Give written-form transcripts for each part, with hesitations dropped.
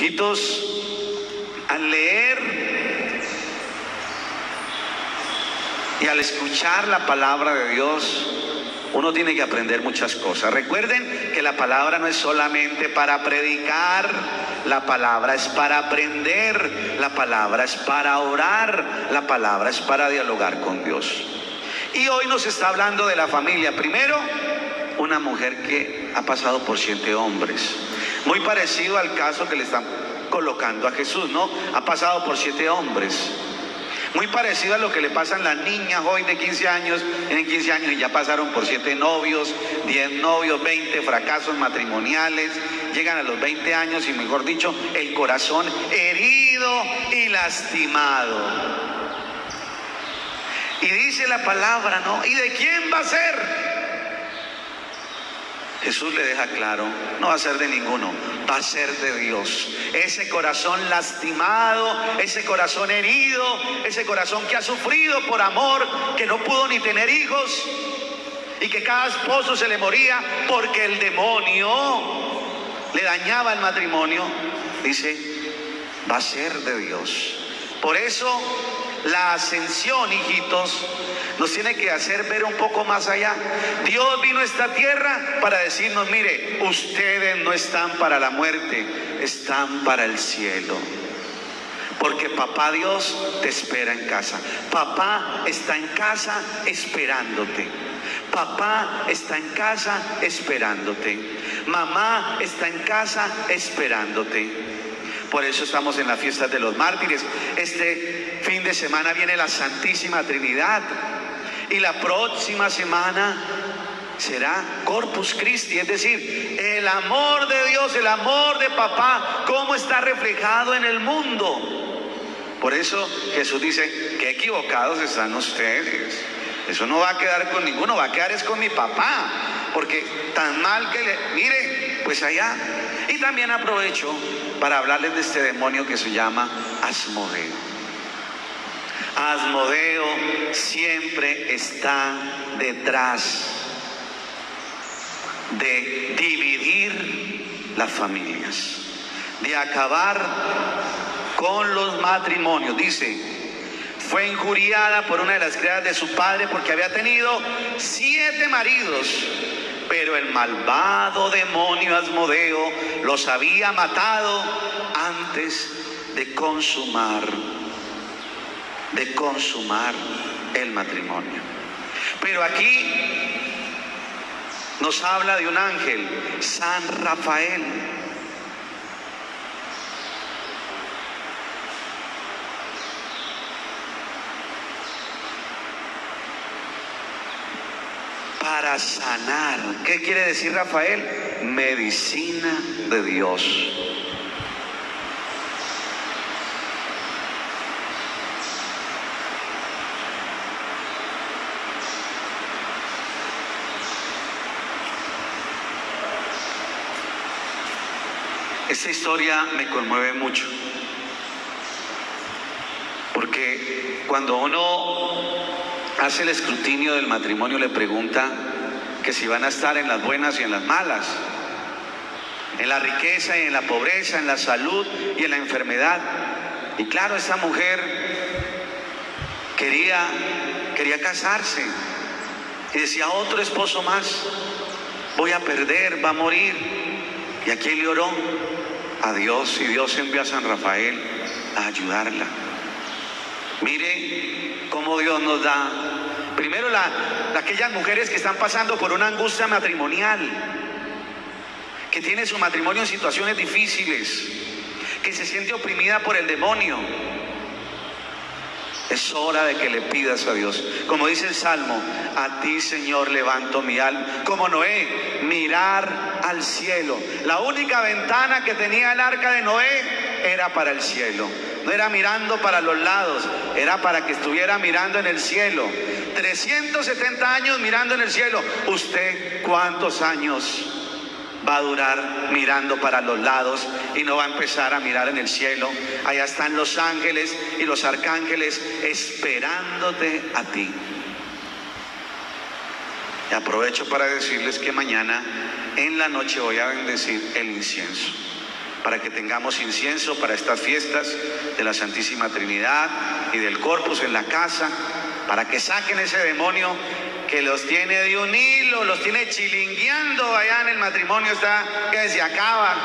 Hijitos, al leer y al escuchar la palabra de Dios, uno tiene que aprender muchas cosas. Recuerden que la palabra no es solamente para predicar, la palabra es para aprender, la palabra es para orar, la palabra es para dialogar con Dios. Y hoy nos está hablando de la familia. Primero, una mujer que ha pasado por 7 hombres. Muy parecido al caso que le están colocando a Jesús, ¿no? Ha pasado por 7 hombres. Muy parecido a lo que le pasan las niñas hoy de 15 años, tienen 15 años y ya pasaron por 7 novios, 10 novios, 20 fracasos matrimoniales, llegan a los 20 años y, mejor dicho, el corazón herido y lastimado. Y dice la palabra, ¿no? ¿Y de quién va a ser? Jesús le deja claro, no va a ser de ninguno, va a ser de Dios. Ese corazón lastimado, ese corazón herido, ese corazón que ha sufrido por amor, que no pudo ni tener hijos y que cada esposo se le moría porque el demonio le dañaba el matrimonio, dice, va a ser de Dios. Por eso la ascensión, hijitos, nos tiene que hacer ver un poco más allá. Dios vino a esta tierra para decirnos, mire, ustedes no están para la muerte, están para el cielo. Porque papá Dios te espera en casa. Papá está en casa esperándote. Papá está en casa esperándote. Mamá está en casa esperándote. Por eso estamos en las fiestas de los mártires. Este fin de semana viene la Santísima Trinidad. Y la próxima semana será Corpus Christi, es decir, el amor de Dios, el amor de papá, cómo está reflejado en el mundo. Por eso Jesús dice, qué equivocados están ustedes. Eso no va a quedar con ninguno, va a quedar es con mi papá. Porque tan mal que mire, pues allá. Y también aprovecho para hablarles de este demonio que se llama Asmodeo. Asmodeo siempre está detrás de dividir las familias, de acabar con los matrimonios. Dice, fue injuriada por una de las criadas de su padre porque había tenido 7 maridos, pero el malvado demonio Asmodeo los había matado antes de consumar el matrimonio. Pero aquí nos habla de un ángel, San Rafael. Para sanar. ¿Qué quiere decir Rafael? Medicina de Dios. Esta historia me conmueve mucho, porque cuando uno hace el escrutinio del matrimonio le pregunta que si van a estar en las buenas y en las malas, en la riqueza y en la pobreza, en la salud y en la enfermedad. Y claro, esta mujer quería casarse y decía, otro esposo más voy a perder, va a morir. ¿Y a quién le oró? A Dios, y Dios envió a San Rafael a ayudarla. Mire cómo Dios nos da. Primero aquellas mujeres que están pasando por una angustia matrimonial, que tiene su matrimonio en situaciones difíciles, que se siente oprimida por el demonio. Es hora de que le pidas a Dios. Como dice el Salmo, a ti, Señor, levanto mi alma. Como Noé, mirar al cielo. La única ventana que tenía el arca de Noé era para el cielo. No era mirando para los lados, era para que estuviera mirando en el cielo. 370 años mirando en el cielo. ¿Usted cuántos años va a durar mirando para los lados y no va a empezar a mirar en el cielo? Allá están los ángeles y los arcángeles esperándote a ti. Y aprovecho para decirles que mañana en la noche voy a bendecir el incienso. para que tengamos incienso para estas fiestas de la Santísima Trinidad y del Corpus en la casa, para que saquen ese demonio que los tiene de un hilo, los tiene chilingueando allá en el matrimonio, está que se acaba.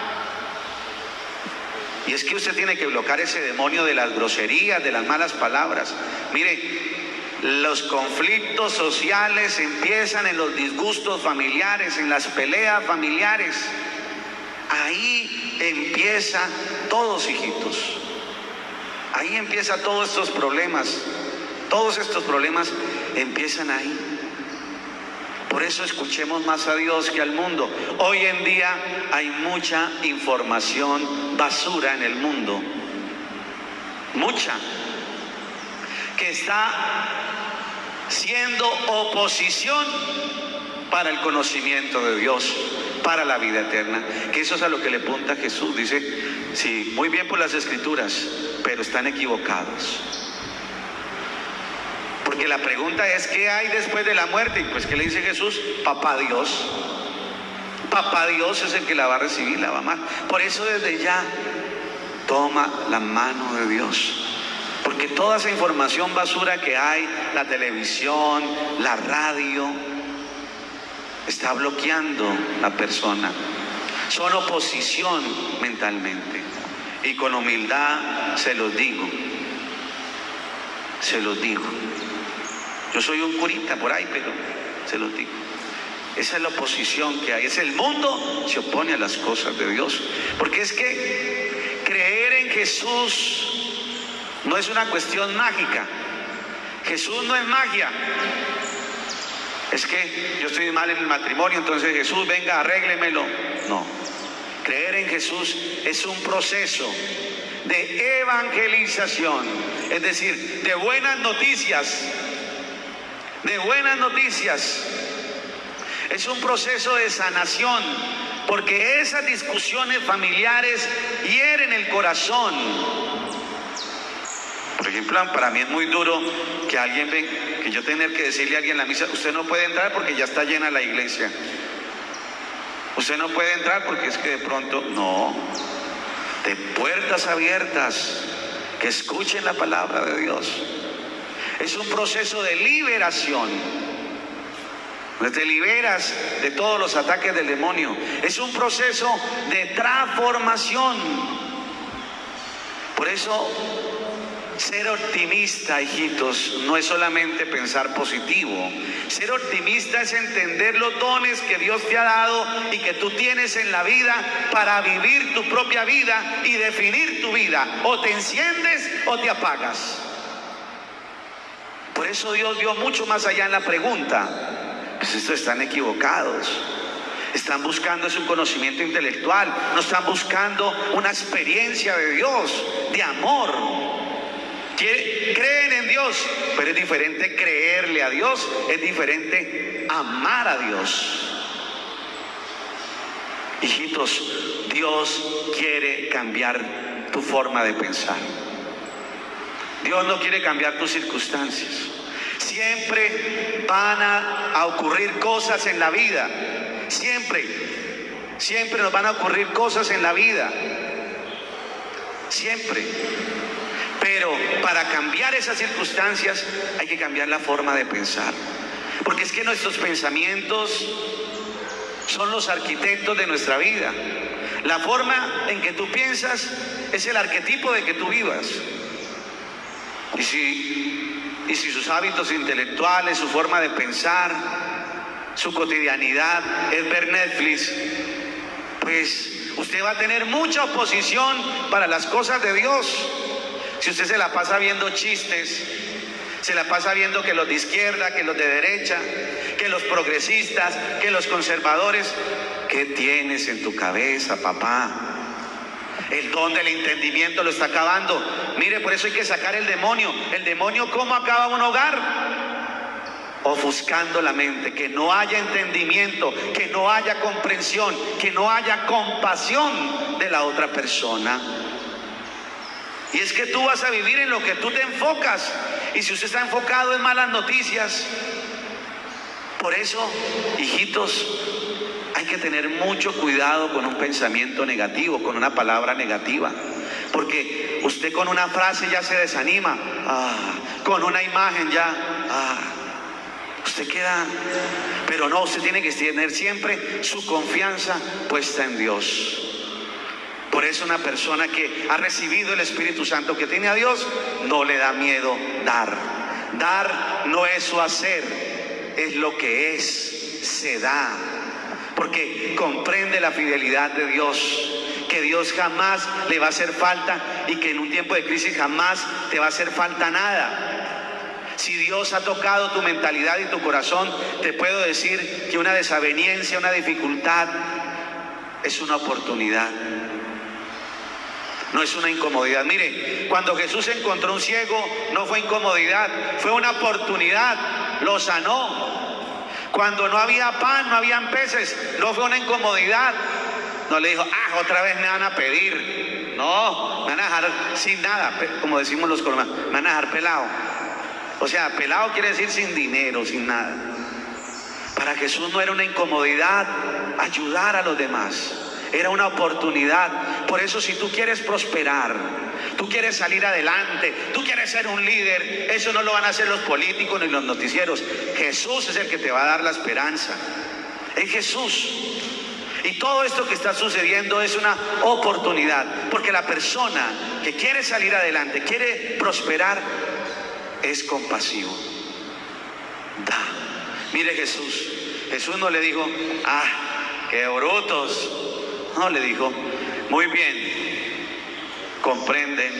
Y es que usted tiene que bloquear ese demonio de las groserías, de las malas palabras. Mire, los conflictos sociales empiezan en los disgustos familiares, en las peleas familiares. Ahí empieza todos, hijitos. Ahí empieza todos estos problemas. Todos estos problemas empiezan ahí. Por eso escuchemos más a Dios que al mundo. Hoy en día hay mucha información basura en el mundo. Mucha. Que está siendo oposición para el conocimiento de Dios, para la vida eterna. Que eso es a lo que le apunta Jesús. Dice, sí, muy bien por las Escrituras, pero están equivocados. Porque la pregunta es, ¿qué hay después de la muerte? Y pues, ¿qué le dice Jesús? Papá Dios. Papá Dios es el que la va a recibir, la va a amar. Por eso desde ya, toma la mano de Dios. Porque toda esa información basura que hay, la televisión, la radio, está bloqueando la persona. Son oposición mentalmente. Y con humildad se los digo. Se los digo. Yo soy un curita por ahí, pero se los digo. Esa es la oposición que hay. Es el mundo se opone a las cosas de Dios. Porque es que creer en Jesús no es una cuestión mágica. Jesús no es magia. Es que yo estoy mal en el matrimonio, entonces Jesús, venga, arréglemelo. No. Creer en Jesús es un proceso de evangelización. Es decir, de buenas noticias. De buenas noticias. Es un proceso de sanación, porque esas discusiones familiares hieren el corazón. Por ejemplo, para mí es muy duro que alguien ve, que yo tener que decirle a alguien en la misa, usted no puede entrar porque ya está llena la iglesia. Usted no puede entrar porque es que de pronto, no, de puertas abiertas, que escuchen la palabra de Dios. Es un proceso de liberación. Te liberas de todos los ataques del demonio. Es un proceso de transformación. Por eso, ser optimista, hijitos, no es solamente pensar positivo. Ser optimista es entender los dones que Dios te ha dado y que tú tienes en la vida para vivir tu propia vida y definir tu vida. O te enciendes o te apagas. Por eso Dios vio mucho más allá en la pregunta. Pues estos están equivocados. Están buscando un conocimiento intelectual. No están buscando una experiencia de Dios, de amor. Creen en Dios, pero es diferente creerle a Dios, es diferente amar a Dios. Hijitos, Dios quiere cambiar tu forma de pensar. Dios no quiere cambiar tus circunstancias. Siempre van a ocurrir cosas en la vida. Siempre nos van a ocurrir cosas en la vida. Siempre. Pero para cambiar esas circunstancias hay que cambiar la forma de pensar. Porque es que nuestros pensamientos son los arquitectos de nuestra vida. La forma en que tú piensas es el arquetipo de que tú vivas. Y si sus hábitos intelectuales, su forma de pensar, su cotidianidad es ver Netflix, pues usted va a tener mucha oposición para las cosas de Dios. Si usted se la pasa viendo chistes, se la pasa viendo que los de izquierda, que los de derecha, que los progresistas, que los conservadores, ¿qué tienes en tu cabeza, papá? El don del entendimiento lo está acabando. Mire, por eso hay que sacar el demonio. El demonio, ¿cómo acaba un hogar? Ofuscando la mente, que no haya entendimiento, que no haya comprensión, que no haya compasión de la otra persona. Y es que tú vas a vivir en lo que tú te enfocas. Y si usted está enfocado en malas noticias, por eso, hijitos, hay que tener mucho cuidado con un pensamiento negativo, con una palabra negativa. Porque usted con una frase ya se desanima, con una imagen ya, usted queda. Pero no, usted tiene que tener siempre su confianza puesta en Dios. Por eso una persona que ha recibido el Espíritu Santo, que tiene a Dios, no le da miedo dar. Dar no es su hacer, es lo que es, se da. Porque comprende la fidelidad de Dios, que Dios jamás le va a hacer falta y que en un tiempo de crisis jamás te va a hacer falta nada. Si Dios ha tocado tu mentalidad y tu corazón, te puedo decir que una desaveniencia, una dificultad, es una oportunidad. No es una incomodidad. Mire, cuando Jesús encontró un ciego, no fue incomodidad, fue una oportunidad, lo sanó. Cuando no había pan, no habían peces, no fue una incomodidad. No le dijo, otra vez me van a pedir. No, me van a dejar sin nada, como decimos los colombianos, me van a dejar pelado. O sea, pelado quiere decir sin dinero, sin nada. Para Jesús no era una incomodidad ayudar a los demás, era una oportunidad. Por eso, si tú quieres prosperar, tú quieres salir adelante, tú quieres ser un líder, eso no lo van a hacer los políticos ni los noticieros. Jesús es el que te va a dar la esperanza. Es Jesús. Y todo esto que está sucediendo es una oportunidad, porque la persona que quiere salir adelante, quiere prosperar, es compasivo. Da. Mire, Jesús no le dijo, qué brutos. No, le dijo, muy bien, comprenden,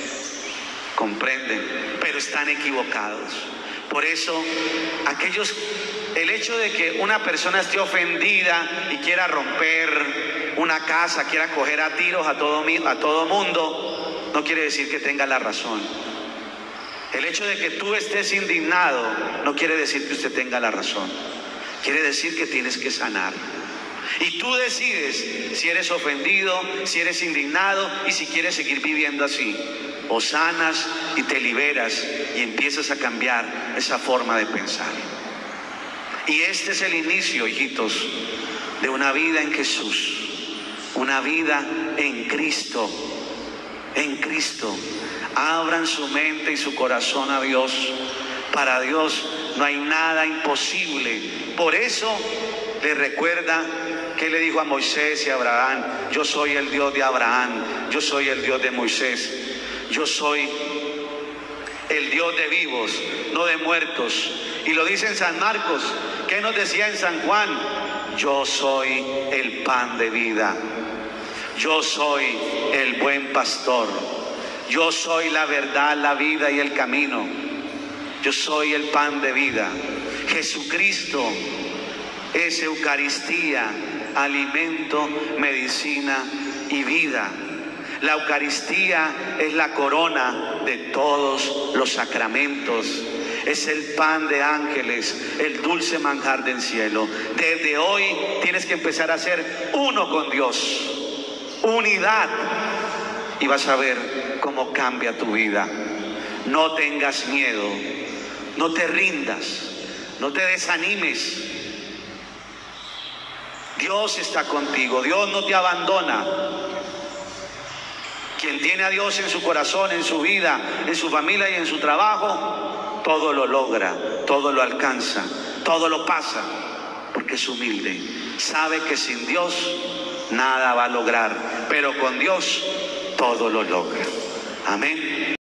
pero están equivocados. Por eso, el hecho de que una persona esté ofendida y quiera romper una casa, quiera coger a tiros a todo mundo, no quiere decir que tenga la razón. El hecho de que tú estés indignado no quiere decir que usted tenga la razón. Quiere decir que tienes que sanar. Y tú decides si eres ofendido, si eres indignado y si quieres seguir viviendo así. O sanas y te liberas y empiezas a cambiar esa forma de pensar. Y este es el inicio, hijitos, de una vida en Jesús, una vida en Cristo. En Cristo. Abran su mente y su corazón a Dios. Para Dios no hay nada imposible. Por eso le recuerda que le dijo a Moisés y a Abraham: yo soy el Dios de Abraham, yo soy el Dios de Moisés, yo soy el Dios de vivos, no de muertos. Y lo dice en San Marcos. ¿Qué nos decía en San Juan? Yo soy el pan de vida, yo soy el buen pastor, yo soy la verdad, la vida y el camino, yo soy el pan de vida. Jesucristo es Eucaristía, alimento, medicina y vida. La Eucaristía es la corona de todos los sacramentos. Es el pan de ángeles, el dulce manjar del cielo. Desde hoy tienes que empezar a ser uno con Dios. Unidad. Y vas a ver cómo cambia tu vida. No tengas miedo. No te rindas. No te desanimes. Dios está contigo. Dios no te abandona. Quien tiene a Dios en su corazón, en su vida, en su familia y en su trabajo, todo lo logra, todo lo alcanza, todo lo pasa, porque es humilde. Sabe que sin Dios nada va a lograr, pero con Dios todo lo logra. Amén.